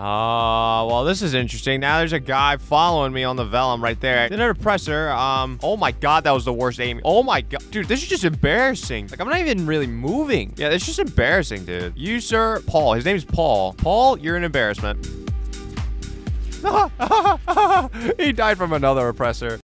Well, this is interesting. Now there's a guy following me on the vellum right there. Then an oppressor. Oh my god, that was the worst aim. Oh my god. Dude, this is just embarrassing. Like, I'm not even really moving. Yeah, it's just embarrassing, dude. You, sir, Paul. His name's Paul. Paul, you're an embarrassment. He died from another oppressor.